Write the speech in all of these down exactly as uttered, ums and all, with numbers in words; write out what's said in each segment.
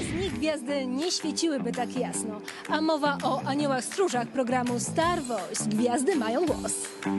Bez nich gwiazdy nie świeciłyby tak jasno. A mowa o aniołach stróżach programu Star Voice. Gwiazdy mają głos.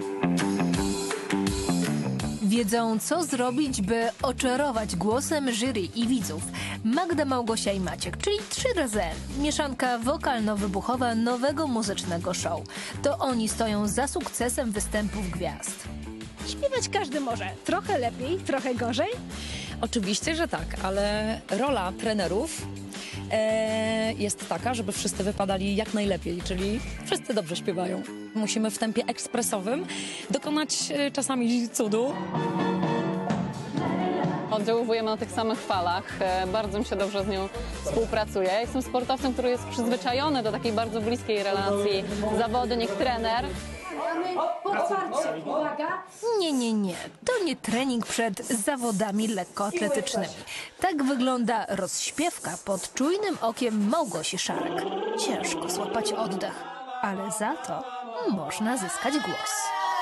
Wiedzą, co zrobić, by oczarować głosem jury i widzów. Magda, Małgosia i Maciek, czyli trzy razy N. Mieszanka wokalno-wybuchowa nowego muzycznego show. To oni stoją za sukcesem występów gwiazd. Śpiewać każdy może. Trochę lepiej, trochę gorzej? Oczywiście, że tak, ale rola trenerów e, jest taka, żeby wszyscy wypadali jak najlepiej, czyli wszyscy dobrze śpiewają. Musimy w tempie ekspresowym dokonać e, czasami cudu. Oddziałujemy na tych samych falach, e, bardzo mi się dobrze z nią współpracuje. Jestem sportowcem, który jest przyzwyczajony do takiej bardzo bliskiej relacji zawodnik-trener. Podparcie, uwaga! Nie, nie, nie. To nie trening przed zawodami lekkoatletycznymi. Tak wygląda rozśpiewka pod czujnym okiem Małgosi Szarek. Ciężko złapać oddech, ale za to można zyskać głos.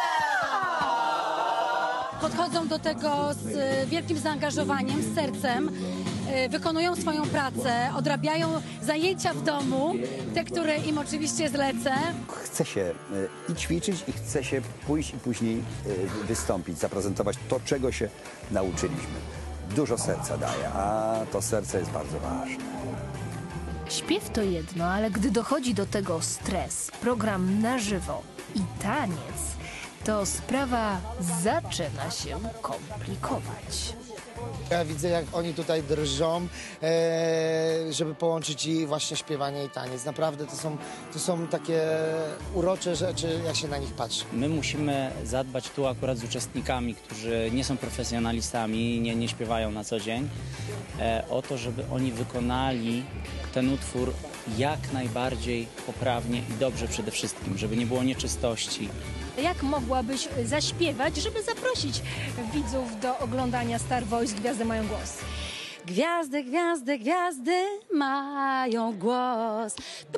Podchodzą do tego z wielkim zaangażowaniem, z sercem, wykonują swoją pracę, odrabiają zajęcia w domu, te, które im oczywiście zlecę. Chce się i ćwiczyć, i chce się pójść i później wystąpić, zaprezentować to, czego się nauczyliśmy. Dużo serca daje, a to serce jest bardzo ważne. Śpiew to jedno, ale gdy dochodzi do tego stres, program na żywo i taniec, to sprawa zaczyna się komplikować. Ja widzę, jak oni tutaj drżą, e, żeby połączyć i właśnie śpiewanie i taniec. Naprawdę to są, to są takie urocze rzeczy, jak się na nich patrzy. My musimy zadbać tu akurat z uczestnikami, którzy nie są profesjonalistami, nie, nie śpiewają na co dzień, e, o to, żeby oni wykonali ten utwór jak najbardziej poprawnie i dobrze przede wszystkim, żeby nie było nieczystości. Jak mogłabyś zaśpiewać, żeby zaprosić widzów do oglądania Star Voice Gwiazdy mają głos? Gwiazdy, gwiazdy, gwiazdy mają głos.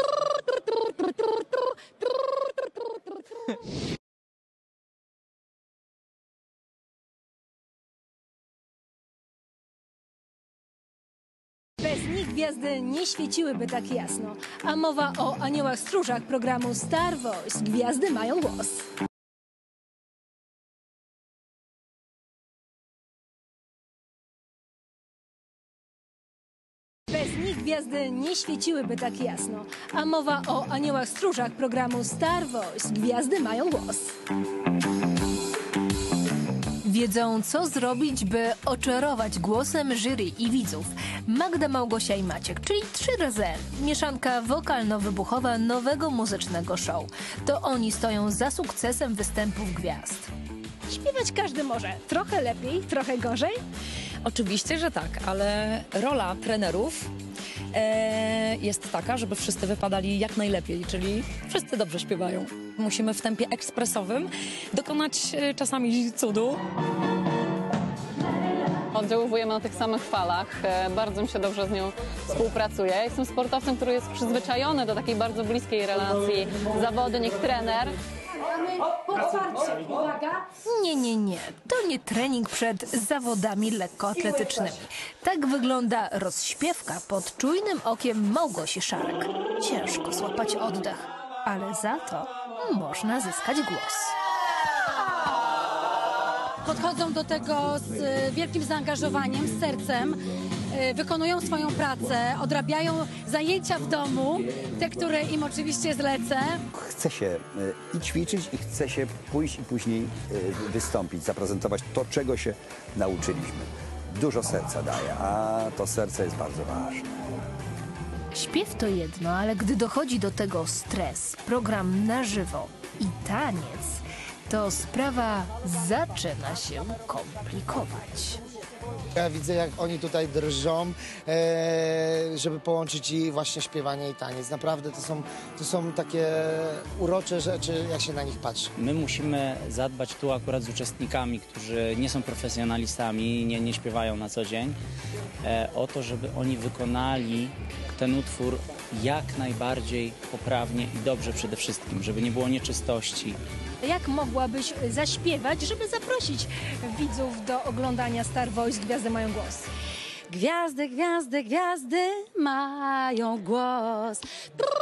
Bez nich gwiazdy nie świeciłyby tak jasno. A mowa o aniołach stróżach programu Star Voice. Gwiazdy mają głos. Bez nich gwiazdy nie świeciłyby tak jasno. A mowa o aniołach stróżach programu Star Voice. Gwiazdy mają głos. Wiedzą, co zrobić, by oczarować głosem jury i widzów. Magda, Małgosia i Maciek, czyli trzy razy N. Mieszanka wokalno-wybuchowa nowego muzycznego show. To oni stoją za sukcesem występów gwiazd. Śpiewać każdy może. Trochę lepiej, trochę gorzej? Oczywiście, że tak, ale rola trenerów e, jest taka, żeby wszyscy wypadali jak najlepiej, czyli wszyscy dobrze śpiewają. Musimy w tempie ekspresowym dokonać e, czasami cudu. Oddziałujemy na tych samych falach, e, bardzo mi się dobrze z nią współpracuje. Jestem sportowcem, który jest przyzwyczajony do takiej bardzo bliskiej relacji zawodnik-trener. Podparcie, uwaga! Nie, nie, nie. To nie trening przed zawodami lekkoatletycznymi. Tak wygląda rozśpiewka pod czujnym okiem Małgosi Szarek. Ciężko złapać oddech, ale za to można zyskać głos. Podchodzą do tego z wielkim zaangażowaniem, z sercem, wykonują swoją pracę, odrabiają zajęcia w domu, te, które im oczywiście zlecę. Chce się i ćwiczyć, i chce się pójść i później wystąpić, zaprezentować to, czego się nauczyliśmy. Dużo serca daje, a to serce jest bardzo ważne. Śpiew to jedno, ale gdy dochodzi do tego stres, program na żywo i taniec, to sprawa zaczyna się komplikować. Ja widzę, jak oni tutaj drżą, e, żeby połączyć i właśnie śpiewanie i taniec. Naprawdę to są, to są takie urocze rzeczy, jak się na nich patrzy. My musimy zadbać tu akurat z uczestnikami, którzy nie są profesjonalistami, nie, nie śpiewają na co dzień, e, o to, żeby oni wykonali ten utwór jak najbardziej poprawnie i dobrze przede wszystkim, żeby nie było nieczystości. Jak mogłabyś zaśpiewać, żeby zaprosić widzów do oglądania Star Voice Gwiazdy mają głos? Gwiazdy, gwiazdy, gwiazdy mają głos.